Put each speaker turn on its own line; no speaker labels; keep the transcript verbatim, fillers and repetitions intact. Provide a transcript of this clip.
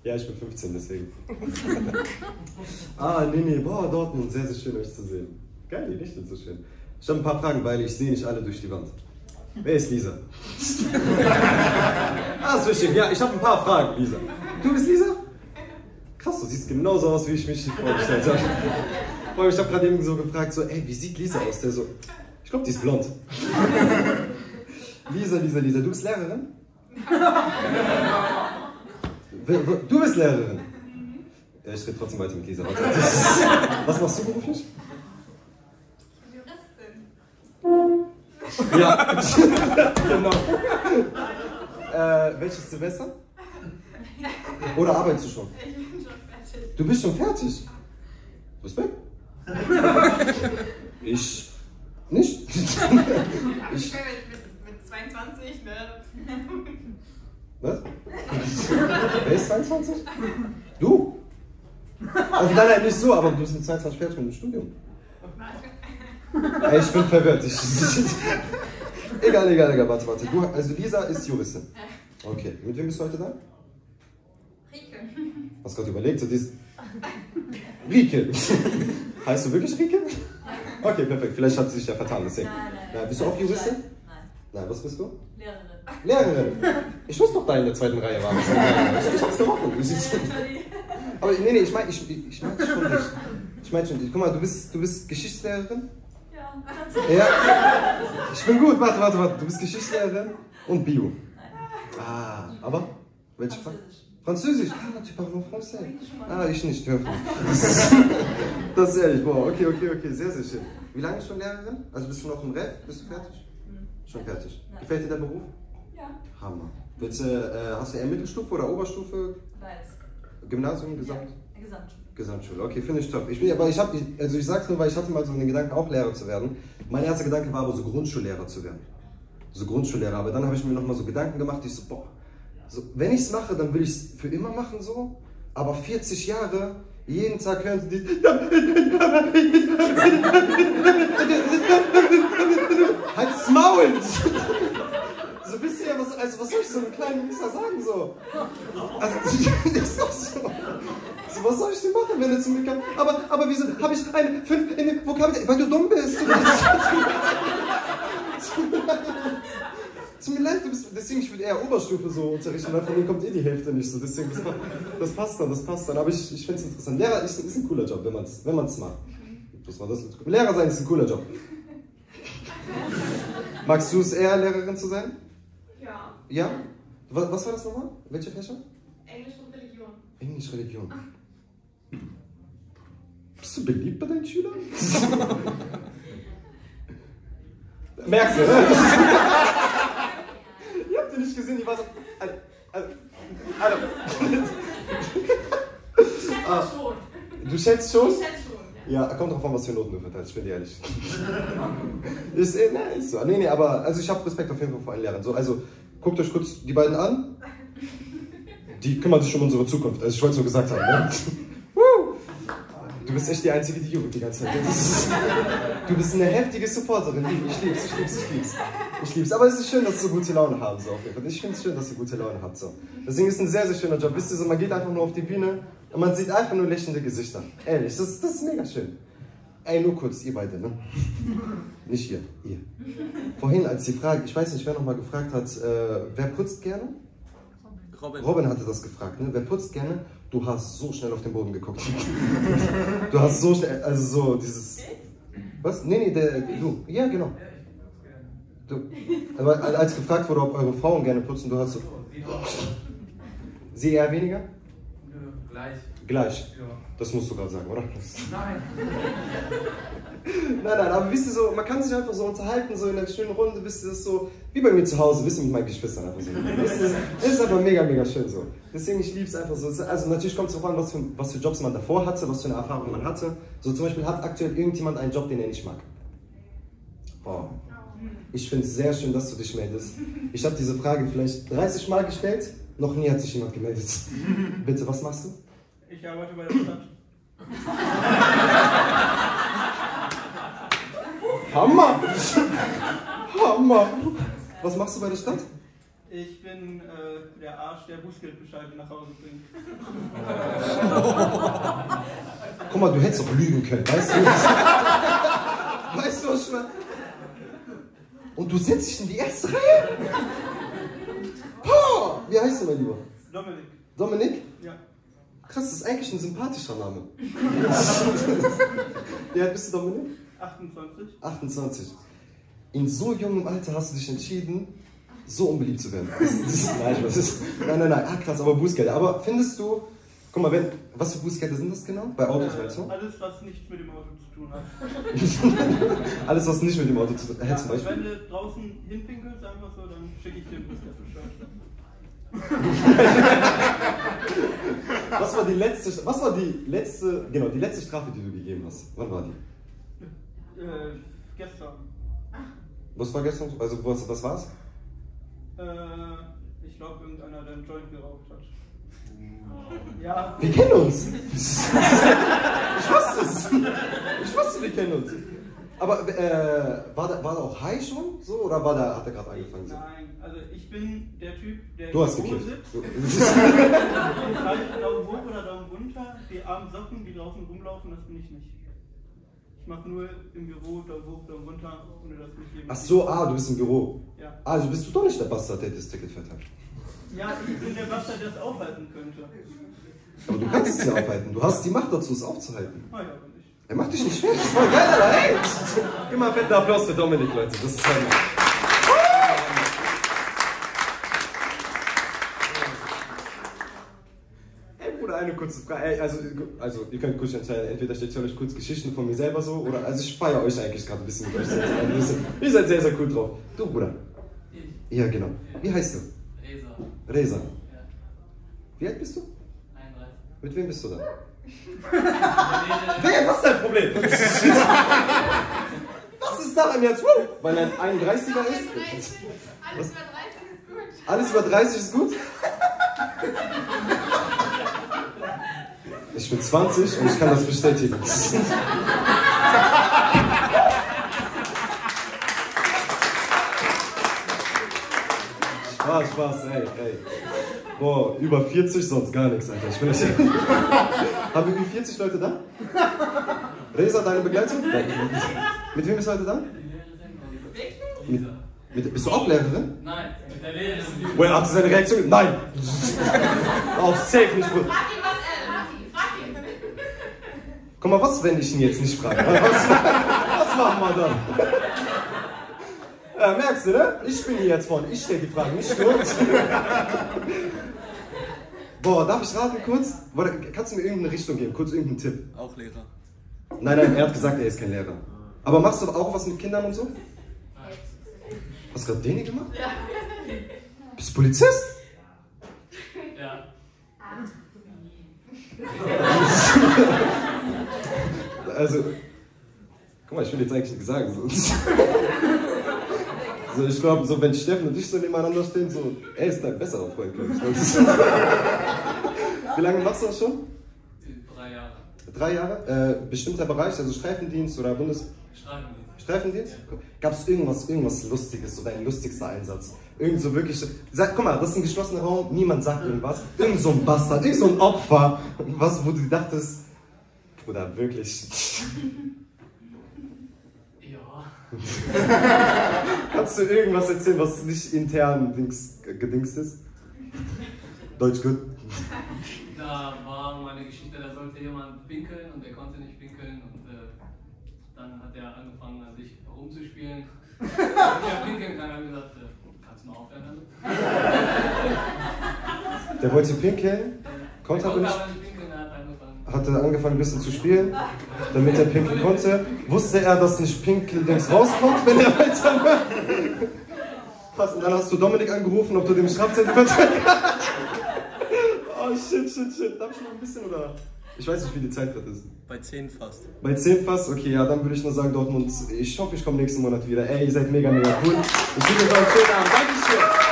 Ja, ich bin fünfzehn, deswegen. Ah, nee, nee, boah, Dortmund, sehr, sehr schön euch zu sehen. Geil, die Lichter so schön. Ich habe ein paar Fragen, weil ich sehe nicht alle durch die Wand. Wer ist Lisa? Ah, ist wichtig. Ja, ich habe ein paar Fragen, Lisa. Du bist Lisa? Krass, du siehst genauso aus, wie ich mich vorgestellt habe. Vor allem, ich habe gerade eben so gefragt, so, ey, wie sieht Lisa aus? Der so, ich glaube, die ist blond. Lisa, Lisa, Lisa, du bist Lehrerin? Du bist Lehrerin? Ja, ich rede trotzdem weiter mit Lisa. Was machst du beruflich? Juristin. Ja, genau. Äh, welches Semester? Oder arbeitest du schon?
Ich bin schon fertig.
Du bist schon fertig? Respekt. Ich nicht.
Ich bin mit, mit zweiundzwanzig, ne?
Was? Wer ist zweiundzwanzig? Du? Also dann halt nicht so, aber du bist mit zweiundzwanzig fertig mit dem Studium. Ey, ich bin verwirrt. Ich, egal, egal, egal, warte, warte. Du, also Lisa ist Juristin. Okay, mit wem bist du heute da?
Rike.
Hast gerade überlegt, so dies... Rike. Heißt du wirklich Rike? Okay, perfekt. Vielleicht hat sie sich ja vertan, deswegen.
Nein, nein.
Na, bist du auch Juristin?
Nein.
Nein, was bist du?
Lehrerin.
Lehrerin. Ich wusste doch, da in der zweiten Reihe war. Ich, ich hab's gerochen. Aber nee, nee, ich meine ich, ich mein schon nicht. Ich meine schon nicht. Guck mal, du bist, du bist Geschichtslehrerin?
Ja.
Ja. Ich bin gut. Warte, warte, warte. Du bist Geschichtslehrerin und Bio.
Nein.
Ah, aber? Welche Frage?
Französisch.
Französisch? Ah, tu parles français. Ah, ich nicht, hör nicht. Das, das ist ehrlich, boah, okay, okay, okay, sehr, sehr schön. Wie lange bist du Lehrerin? Also bist du noch im Ref? Bist du fertig?
Mhm.
Schon fertig.
Nein.
Gefällt dir der Beruf?
Ja.
Hammer. Willst du, äh, hast du eher Mittelstufe oder Oberstufe?
Beides.
Gymnasium, Gesamt?
Ja. Gesamtschule.
Gesamtschule, okay, finde ich top. Ich bin, aber ich habe, also ich sag's nur, weil ich hatte mal so den Gedanken, auch Lehrer zu werden. Mein erster Gedanke war aber so Grundschullehrer zu werden. So Grundschullehrer, aber dann habe ich mir nochmal so Gedanken gemacht, ich so, boah, so, wenn ich es mache, dann will ich es für immer machen so, aber vierzig Jahre, jeden Tag hören sie die... Halt's Maul! So wisst ihr ja, was, also was soll ich so einem kleinen Mixer sagen so? Also, das ist doch so. So, was soll ich denn machen, wenn er zu mir kommt? Aber, aber wieso habe ich eine fünf in dem Vokabel... Weil du dumm bist. Tut mir leid. Tut mir leid, du bist... Deswegen, ich würde eher Oberstufe so unterrichten, weil von denen kommt eh die Hälfte nicht so. Deswegen, das, das passt dann, das passt dann. Aber ich, ich finde es interessant. Lehrer ist, ist ein cooler Job, wenn man es wenn man's macht. Das war das. Lehrer sein ist ein cooler Job. Magst du es eher, Lehrerin zu sein?
Ja.
Ja? Was, was war das nochmal? Welche Fächer?
Englisch und Religion.
Englisch, Religion. Bist du beliebt bei deinen Schülern? Merkst du, ne? Ihr habt die nicht gesehen, die war so... Also, also, also. Ah,
Schon.
du schätzt schon?
Ich schätze schon.
Ja, kommt drauf an, was für Noten du verteilst, ich bin dir ehrlich. ist, äh, nein, ist so. Nee, nee, aber also ich habe Respekt auf jeden Fall vor allen Lehrern. So, also, guckt euch kurz die beiden an. Die kümmern sich um unsere Zukunft. Also ich wollte es so gesagt haben. Ne? Du bist echt die Einzige, die jubelt die ganze Zeit. Ist, du bist eine heftige Supporterin. Ich lieb's, ich lieb's, ich lieb's. Ich lieb's. Aber es ist schön, dass sie so gute Laune haben. So, auf jeden Fall. Ich finde es schön, dass ihr gute Laune habt. So. Deswegen ist es ein sehr, sehr schöner Job. Wisst ihr, so, man geht einfach nur auf die Bühne und man sieht einfach nur lächelnde Gesichter. Ehrlich, das, das ist mega schön. Ey, nur kurz, ihr beide, ne? Nicht ihr, ihr. Vorhin, als die Frage, ich weiß nicht, wer nochmal gefragt hat, äh, wer putzt gerne?
Robin.
Robin hatte das gefragt, ne? Wer putzt gerne? Du hast so schnell auf den Boden geguckt. Du hast so schnell, also so dieses... Was? Nee, nee, der, du. Ja, genau. Du. Aber als gefragt wurde, ob eure Frauen gerne putzen, du hast so... Sie eher weniger?
Gleich.
Gleich.
Ja.
Das musst du gerade sagen, oder?
Nein.
Nein, nein, aber wisst ihr so, man kann sich einfach so unterhalten, so in einer schönen Runde, wisst ihr, das ist so, wie bei mir zu Hause, wisst ihr, mit meinen Geschwistern einfach so. Wisst ihr, das ist einfach mega, mega schön so. Deswegen, ich liebe es einfach so. Also natürlich kommt es darauf an, was für, was für Jobs man davor hatte, was für eine Erfahrung man hatte. So zum Beispiel hat aktuell irgendjemand einen Job, den er nicht mag. Boah. Ich finde es sehr schön, dass du dich meldest. Ich habe diese Frage vielleicht dreißig Mal gestellt, noch nie hat sich jemand gemeldet. Bitte, was machst du?
Ich arbeite bei der Stadt.
Hammer! Hammer! Was machst du bei der Stadt?
Ich bin äh, der Arsch, der Bußgeldbescheide nach Hause bringt.
Guck mal, du hättest auch lügen können, weißt du? Weißt du, was ich meine? Und du setzt dich in die erste Reihe? Oh, wie heißt du, mein Lieber?
Dominik.
Dominik?
Ja.
Krass, das ist eigentlich ein sympathischer Name. Wie alt bist du, Dominik?
achtundzwanzig.
achtundzwanzig. In so jungem Alter hast du dich entschieden, so unbeliebt zu werden. Das, das ist, nein, das ist, nein, nein, nein, ah, krass, aber Bußgelder. Aber findest du, guck mal, wenn, was für Bußgelder sind das genau? Bei Autos,
Äh,
meinst du?
alles, was nichts mit dem Auto zu tun hat.
Alles, was nicht mit dem Auto zu tun hat.
Ja,
Zum Beispiel.
wenn du draußen hinpinkelst, einfach so, dann schicke ich dir einen Bußgeldbescheid.
Was war die letzte, was war die letzte, genau, die letzte Strafe, die du gegeben hast? Wann war die?
Äh, gestern.
Was war gestern? Also, was, was war's?
Äh, ich glaube, irgendeiner, der einen Joint geraucht hat. Ja.
Wir kennen uns! Ich wusste es! Ich wusste, wir kennen uns! Aber äh, war, da, war da auch high schon so oder war da, hat er gerade angefangen so?
Nein, also ich bin der Typ, der
Du hast
im Büro
gekifft.
sitzt. Daumen hoch oder Daumen runter, die armen Socken, die draußen rumlaufen, das bin ich nicht. Ich mache nur im Büro Daumen hoch, Daumen runter, ohne dass mich jemand...
Ach so, ah, du bist im Büro.
Ja.
Also bist du doch nicht der Bastard, der das Ticket verteilt.
Ja, ich bin der Bastard, der es aufhalten könnte.
Aber du kannst es ja aufhalten. Du hast die Macht dazu, es aufzuhalten.
Ah ja, aber nicht.
Er macht dich nicht fertig. Das war geil, Alter. Hey! Gib mal einen fetten Applaus für Dominik, Leute. Das ist halt... Hey Bruder, eine kurze Frage. Ey, also, also, ihr könnt kurz entscheiden. Entweder stellt ihr euch kurz Geschichten von mir selber so, oder... Also ich feiere euch eigentlich gerade ein bisschen. Ihr seid sehr, sehr cool drauf. Du, Bruder. Ja, genau. Wie heißt du?
Reza.
Reza.
Ja.
Wie alt bist du?
einunddreißig.
Mit wem bist du da? Wer? Was ist dein Problem? Was ist daran jetzt? Weil er ein einunddreißiger ist?
Alles über dreißig ist gut.
Alles über dreißig ist gut? Ich bin zwanzig und ich kann das bestätigen. Spaß, Spaß, ey, ey. Boah, über vierzig, sonst gar nichts, Alter. Ich bin nicht... Haben wir über vierzig Leute da? Reza, deine Begleitung? Mit wem bist du heute da? Mit, mit, bist du auch Lehrerin?
Nein, mit der Lehrerin.
Woher hast du seine Reaktion? Nein! Auf safe nicht, Bruder.
Frag ihn, was er. Frag ihn.
Guck mal, was, wenn ich ihn jetzt nicht frage? Was, was machen wir dann? Ja, merkst du, ne? Ich bin hier jetzt vorne. Ich stelle die Fragen, nicht du. Boah, darf ich raten kurz? Kannst du mir irgendeine Richtung geben? Kurz irgendeinen Tipp.
Auch Lehrer.
Nein, nein, er hat gesagt, er ist kein Lehrer. Aber machst du auch was mit Kindern und so? Hast du gerade den hier gemacht?
Ja.
Bist du Polizist?
Ja.
Also, guck mal, ich will jetzt eigentlich nichts sagen. So. So, ich glaube, so, wenn Steffen und ich so nebeneinander stehen, so, er ist dein besserer Freund, glaube ich. Wie lange machst du das schon?
Drei Jahre.
Drei Jahre? Äh, bestimmter Bereich, also Streifendienst oder Bundes...
Streifendienst.
Streifendienst? Gab es irgendwas, irgendwas Lustiges, so dein lustigster Einsatz? Irgend so wirklich... Sag, guck mal, das ist ein geschlossener Raum, niemand sagt irgendwas. Irgend so ein Bastard, irgend so ein Opfer. Was, wo du dachtest, Bruder, wirklich...
Ja.
Kannst du irgendwas erzählen, was nicht intern Dings, gedingst ist? Deutsch gut?
Da war meine Geschichte, da sollte jemand pinkeln und er konnte nicht pinkeln und äh, dann hat er angefangen, an sich herumzuspielen. Und er pinkeln kann, hat gesagt, äh, kannst du mal aufhören damit?
Der wollte pinkeln, konnte aber nicht.
aber nicht pinkeln, er hat angefangen.
Hatte angefangen ein bisschen zu spielen, damit er pinkeln konnte. Wusste er, dass nicht Pinkel-Dings rauskommt, wenn er weitermacht? Krass, und dann hast du Dominik angerufen, ob du dem Strafzettel verteilt hast. Oh shit, shit, shit. Darf ich noch ein bisschen oder? Ich weiß nicht, wie die Zeit gerade ist.
Bei zehn fast.
Bei zehn fast? Okay, ja, dann würde ich nur sagen, Dortmund, ich hoffe, ich komme nächsten Monat wieder. Ey, ihr seid mega, mega cool. Ich wünsche euch einen schönen Abend. Dankeschön.